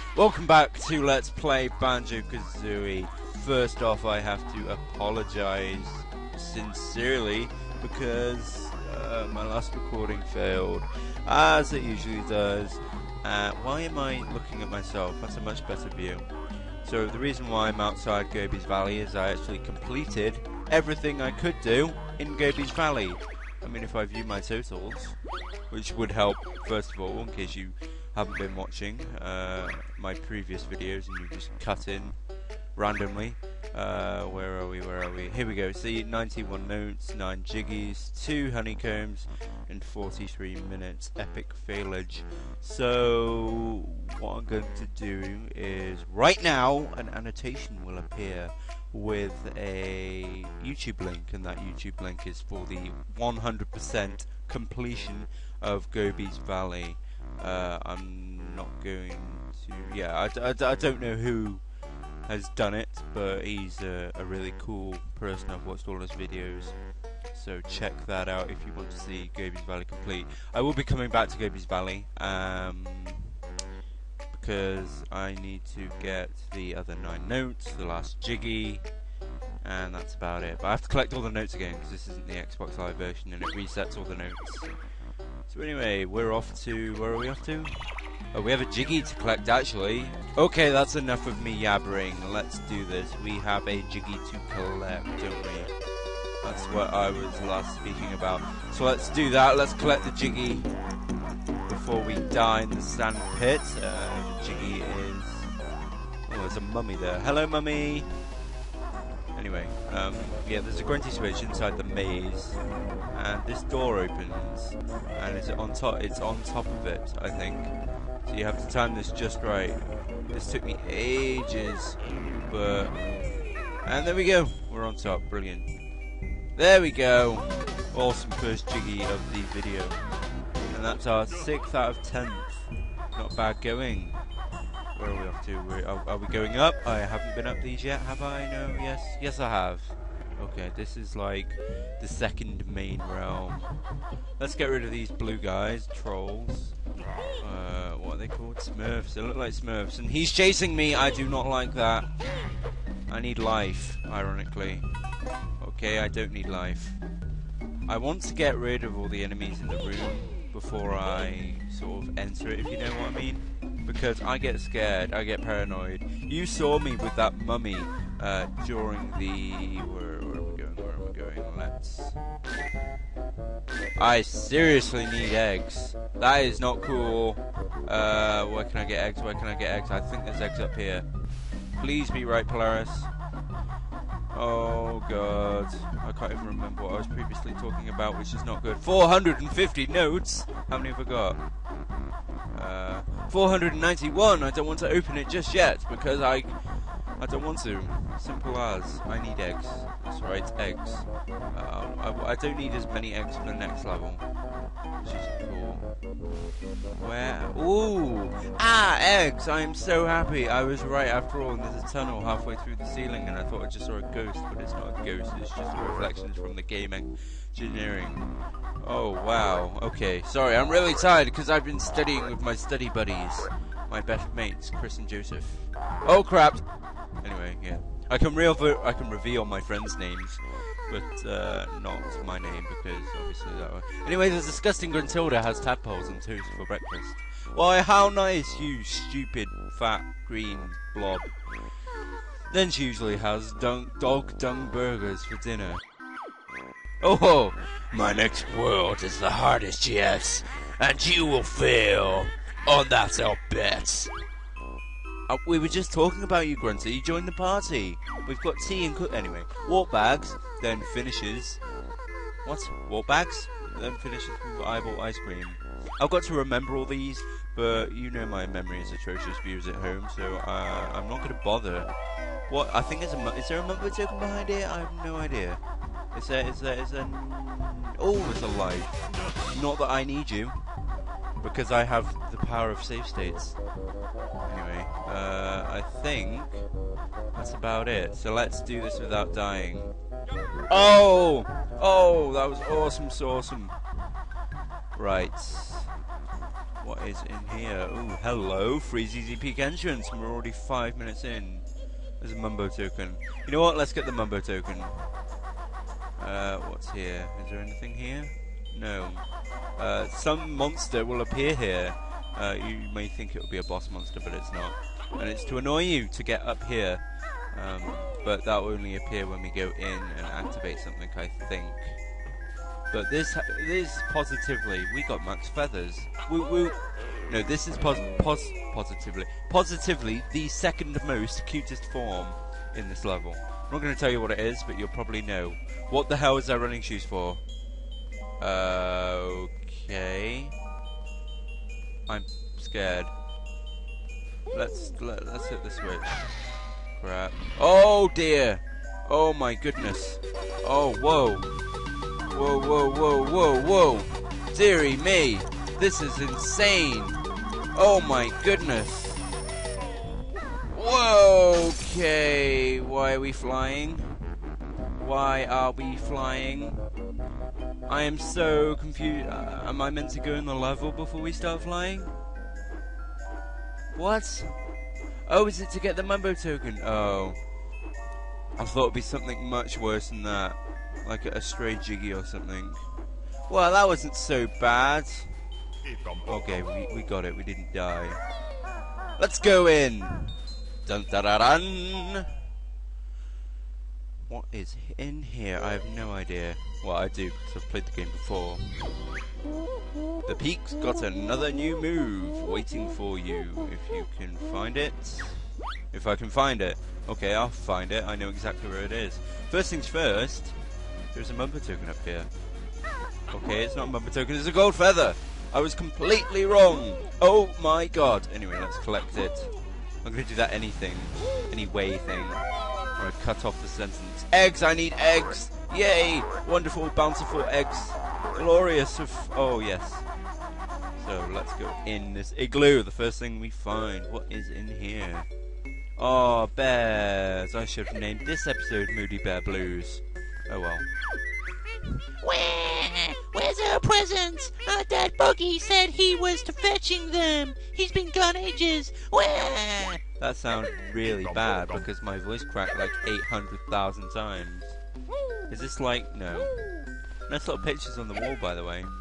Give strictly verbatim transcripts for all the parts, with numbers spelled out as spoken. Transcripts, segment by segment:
Welcome back to Let's Play Banjo-Kazooie. First off, I have to apologise sincerely because uh, my last recording failed, as it usually does. Uh, why am I looking at myself? That's a much better view. So the reason why I'm outside Gobi's Valley is I actually completed everything I could do in Gobi's Valley. I mean, if I view my totals, which would help, first of all, in case you haven't been watching uh, my previous videos and you just cut in randomly. Uh, where are we, where are we? Here we go. See, ninety-one notes, nine jiggies, two honeycombs, and forty-three minutes. Epic failage. So, what I'm going to do is, right now, an annotation will appear with a YouTube link, and that YouTube link is for the one hundred percent completion of Gobi's Valley. Uh, I'm not going to, yeah, I, I, I don't know who has done it, but he's a, a really cool person. I've watched all his videos, so check that out if you want to see Gobi's Valley complete. I will be coming back to Gobi's Valley, um, because I need to get the other nine notes, the last jiggy, and that's about it. But I have to collect all the notes again, because this isn't the Xbox Live version, and it resets all the notes. So anyway, we're off to, where are we off to? Oh, we have a jiggy to collect, actually. Okay, that's enough of me yabbering. Let's do this. We have a jiggy to collect, don't we? That's what I was last speaking about. So let's do that. Let's collect the jiggy before we die in the sand pit. Uh, the jiggy is... Oh, there's a mummy there. Hello, mummy! Anyway, um, yeah, there's a grunty switch inside the maze, and this door opens, and it's on top. It's on top of it, I think. So you have to time this just right. This took me ages, but and there we go. We're on top. Brilliant. There we go. Awesome first jiggy of the video, and that's our sixth out of tenth. Not bad going. Where are we off to? We're, are, are we going up? I haven't been up these yet, have I? No, yes, yes I have. Okay, this is like the second main realm. Let's get rid of these blue guys, trolls. Uh, what are they called? Smurfs. They look like Smurfs. And he's chasing me. I do not like that. I need life, ironically. Okay, I don't need life. I want to get rid of all the enemies in the room before I sort of enter it, if you know what I mean. Because I get scared, I get paranoid. You saw me with that mummy uh, during the... Where, where are we going, where are we going? Let's... I seriously need eggs. That is not cool. Uh, where can I get eggs? Where can I get eggs? I think there's eggs up here. Please be right, Polaris. Oh god. I can't even remember what I was previously talking about, which is not good. four hundred fifty notes! How many have I got? Uh, four hundred ninety-one. I don't want to open it just yet because I I don't want to. Simple as. I need eggs. That's right, eggs. Um, I, I don't need as many eggs for the next level, which is cool. Where? Ooh! Ah, eggs! I am so happy. I was right after all, and there's a tunnel halfway through the ceiling, and I thought I just saw a ghost, but it's not a ghost. It's just reflections from the game engineering. Oh, wow. Okay, sorry, I'm really tired because I've been studying with my study buddies. My best mates, Chris and Joseph. Oh, crap! Anyway, yeah. I can, real I can reveal my friends' names, but uh, not my name because obviously that one. Anyway, the disgusting Gruntilda has tadpoles and toast for breakfast. Why, how nice, you stupid, fat, green blob. Then she usually has dung dog dung burgers for dinner. Oh, my next world is the hardest, yes, and you will fail. Oh, that's our bet. Uh, we were just talking about you, Grunty. You joined the party. We've got tea and cook. Anyway, walk bags, then finishes. What? Walk bags, then finishes with eyeball ice cream. I've got to remember all these, but you know my memory is atrocious. Viewers at home, so uh, I'm not going to bother. What? I think there's a. Is there a mumbo token behind it? I have no idea. Is there, is there, is there... Oh, there's a life. Not that I need you, because I have the power of save states. Anyway, uh, I think that's about it. So let's do this without dying. Oh! Oh, that was awesome, so awesome. Right. What is in here? Oh, hello, Freeze Easy Peak entrance. We're already five minutes in. There's a Mumbo token. You know what? Let's get the Mumbo token. Uh, what's here? Is there anything here? No. Uh, some monster will appear here. Uh, you may think it will be a boss monster, but it's not. And it's to annoy you to get up here. Um, but that will only appear when we go in and activate something, I think. But this, this positively, we got max feathers. Woo woo. No, this is pos pos positively, positively the second most cutest form in this level. I'm not going to tell you what it is, but you'll probably know. What the hell is that running shoes for? Uh, okay. I'm scared. Let's let, let's hit the switch. Crap. Oh dear. Oh my goodness. Oh whoa. Whoa whoa whoa whoa whoa. Dearie me. This is insane. Oh my goodness. Whoa. Okay. Why are we flying? Why are we flying? I am so confused. Uh, am I meant to go in the level before we start flying? What? Oh, is it to get the Mumbo token? Oh. I thought it'd be something much worse than that. Like a, a stray Jiggy or something. Well, that wasn't so bad. Okay, we, we got it. We didn't die. Let's go in. Dun da da dun. What is in here? I have no idea. Well, I do, because I've played the game before. The Peak's got another new move waiting for you, if you can find it. If I can find it. Okay, I'll find it. I know exactly where it is. First things first, there's a Mumbo token up here. Okay, it's not a Mumbo token, it's a gold feather! I was completely wrong! Oh my god! Anyway, let's collect it. I'm going to do that anything. Any way thing. Or I cut off the sentence. Eggs! I need eggs! Yay! Wonderful, bountiful eggs. Glorious of... Oh, yes. So, let's go in this igloo. The first thing we find. What is in here? Oh, bears. I should have named this episode Moody Bear Blues. Oh, well. Where? Where's our presents? Our dad Buggy said he was to fetching them. He's been gone ages. Where? That sounds really bad because my voice cracked like eight hundred thousand times. Is this like... no. Nice little pictures on the wall, by the way.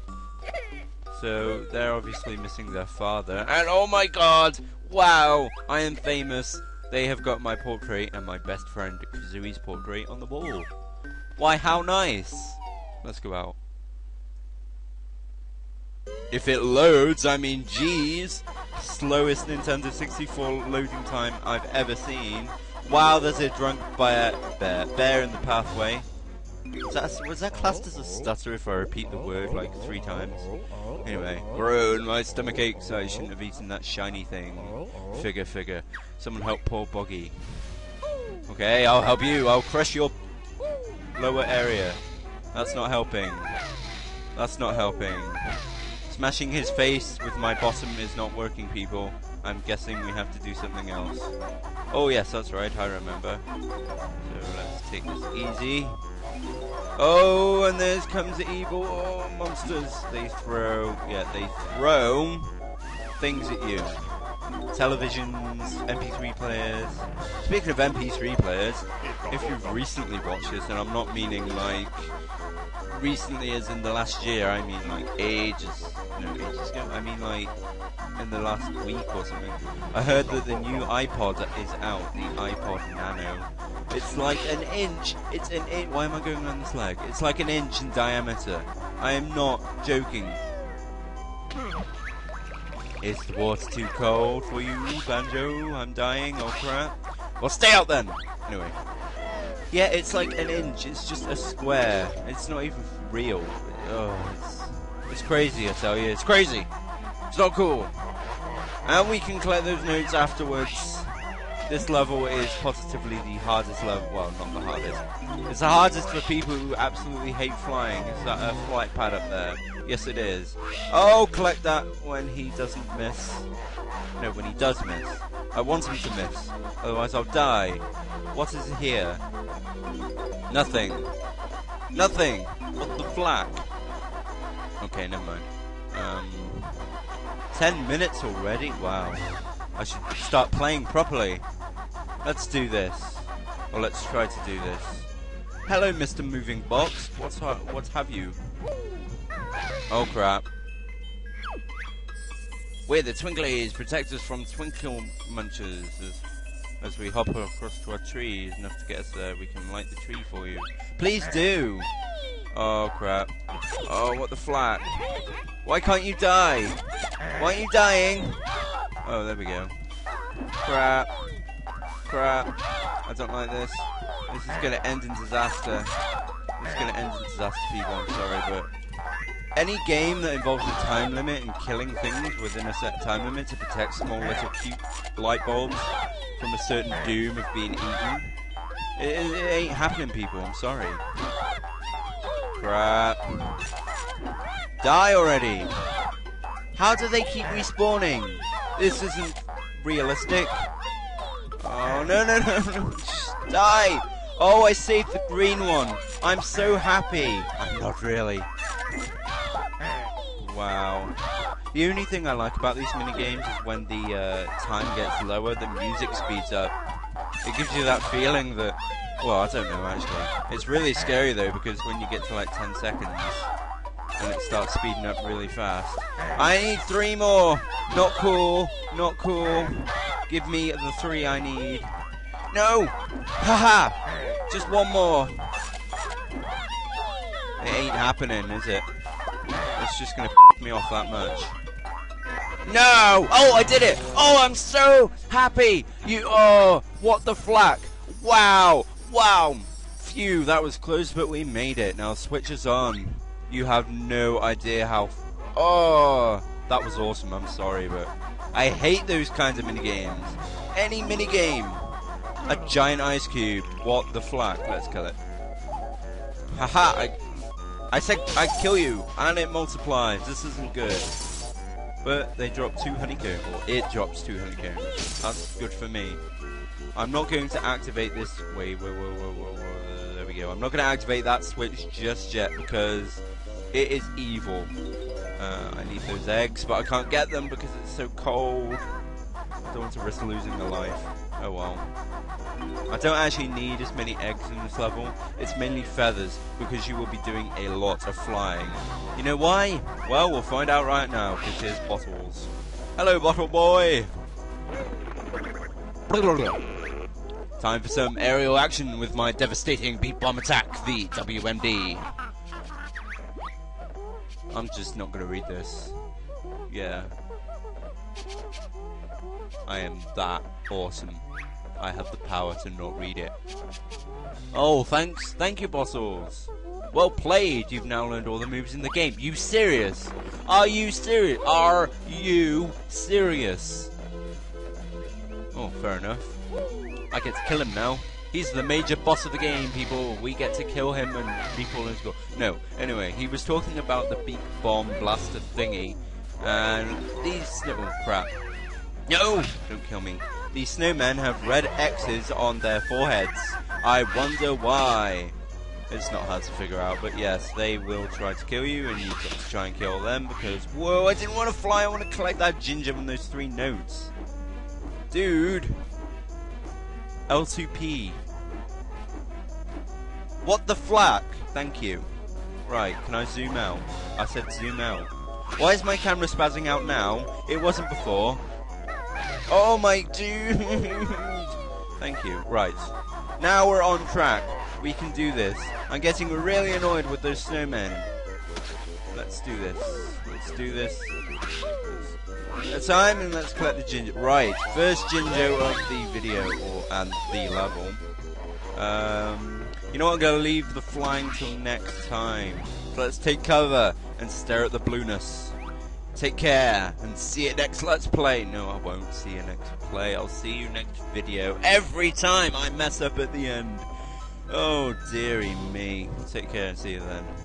So, they're obviously missing their father. And oh my god! Wow! I am famous. They have got my portrait and my best friend Kazooie's portrait on the wall. Why, how nice! Let's go out. If it loads, I mean, geez. Slowest Nintendo sixty-four loading time I've ever seen. Wow, there's a drunk bear, bear, bear in the pathway. Was that, was that classed as a stutter if I repeat the word like three times? Anyway, groan, my stomach aches, I shouldn't have eaten that shiny thing. Figure, figure. Someone help poor Boggy. Okay, I'll help you, I'll crush your lower area. That's not helping. That's not helping. Smashing his face with my bottom is not working, people. I'm guessing we have to do something else. Oh yes, that's right, I remember. So let's take this easy. Oh, and there comes the evil oh, monsters. They throw, yeah, they throw things at you. Televisions, M P three players. Speaking of M P three players, if you've recently watched this, and I'm not meaning like recently as in the last year, I mean like ages, no ages ago, I mean like in the last week or something. I heard that the new iPod is out, the iPod Nano. It's like an inch, it's an inch, why am I going on this leg? It's like an inch in diameter. I am not joking. Is the water too cold for you, Banjo? I'm dying, oh crap. Well, stay out then! Anyway. Yeah, it's like an inch, it's just a square. It's not even real. Oh, it's, it's crazy, I tell you. It's crazy! It's not cool! And we can collect those notes afterwards. This level is positively the hardest level. Well, not the hardest. It's the hardest for people who absolutely hate flying. Is that a flight pad up there? Yes, it is. Oh, collect that when he doesn't miss. No, when he does miss. I want him to miss. Otherwise, I'll die. What is here? Nothing. Nothing. What the flack? Okay, never mind. Um, Ten minutes already? Wow. I should start playing properly. Let's do this. Or let's try to do this. Hello, Mister Moving Box. What's ha what have you? Oh crap. We're the Twinklies. Protect us from Twinkle Munchers. As, as we hop across to our trees, enough to get us there, we can light the tree for you. Please do! Oh crap. Oh, what the flat. Why can't you die? Why aren't you dying? Oh, there we go. Crap. Crap. I don't like this. This is gonna end in disaster. This is gonna end in disaster, people, I'm sorry, but any game that involves a time limit and killing things within a set time limit to protect small little cute light bulbs from a certain doom of being eaten, it, it, it ain't happening, people, I'm sorry. Crap. Die already! How do they keep respawning? This isn't realistic. Oh, no, no, no, no. Just die! Oh, I saved the green one. I'm so happy. I'm not really. Wow. The only thing I like about these minigames is when the uh, time gets lower, the music speeds up. It gives you that feeling that... Well, I don't know, actually. It's really scary, though, because when you get to, like, ten seconds, and it starts speeding up really fast. I need three more! Not cool. Not cool. Give me the three I need. No! Haha! Just one more. It ain't happening, is it? It's just gonna f me off that much. No! Oh, I did it! Oh, I'm so happy! You, oh, what the flack! Wow! Wow! Phew, that was close, but we made it. Now switch us on. You have no idea how... Oh! That was awesome, I'm sorry, but... I hate those kinds of minigames. Any minigame! A giant ice cube. What the flack? Let's kill it. Haha! I, I said I'd kill you, and it multiplies. This isn't good. But they drop two honeycomb, or it drops two honeycombs. That's good for me. I'm not going to activate this. Wait, wait, wait, wait, wait, wait. There we go. I'm not going to activate that switch just yet because it is evil. Uh, I need those eggs, but I can't get them because it's so cold. I don't want to risk losing a life. Oh well. I don't actually need as many eggs in this level. It's mainly feathers, because you will be doing a lot of flying. You know why? Well, we'll find out right now, because here's Bottles. Hello, Bottle Boy! Time for some aerial action with my devastating beat bomb attack, the W M D. I'm just not gonna read this. Yeah. I am that awesome. I have the power to not read it. Oh, thanks. Thank you, Bottles. Well played. You've now learned all the moves in the game. You serious? Are you serious? Are you serious? Oh, fair enough. I get to kill him now. He's the major boss of the game, people. We get to kill him and recall his goal. No, anyway, he was talking about the big bomb blaster thingy. And these... Oh, crap. No! Don't kill me. These snowmen have red X's on their foreheads. I wonder why. It's not hard to figure out, but yes, they will try to kill you, and you've got to try and kill them because... Whoa, I didn't want to fly. I want to collect that ginger from those three notes. Dude. L two P. What the flack? Thank you. Right, can I zoom out? I said zoom out. Why is my camera spazzing out now? It wasn't before. Oh my dude! Thank you. Right. Now we're on track. We can do this. I'm getting really annoyed with those snowmen. Let's do this. Let's do this. It's time and let's collect the ginger. Right. First ginger of the video or and the level. Um, you know what? I'm going to leave the flying till next time. So let's take cover and stare at the blueness. Take care and see you next Let's Play. No, I won't see you next play. I'll see you next video. Every time I mess up at the end. Oh, dearie me. Take care and see you then.